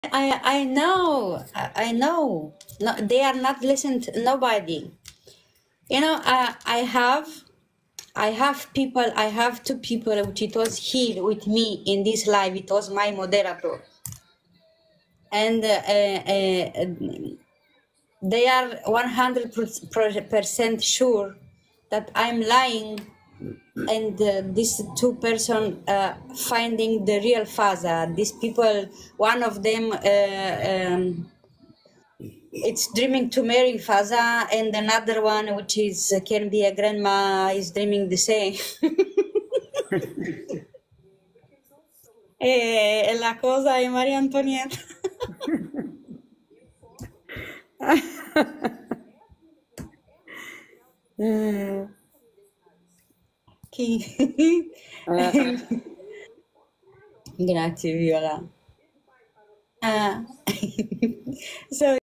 I know, I know. No, they are not listening to nobody. You know, I have people, I have two people which it was here with me in this live. It was my moderator. And they are 100% sure that I'm lying, and these two person finding the real Fazza. These people, one of them it's dreaming to marry Fazza, and another one, which is can be a grandma, is dreaming the same. La cosa è Maria Antonietta. Chi? Grazie Viola. So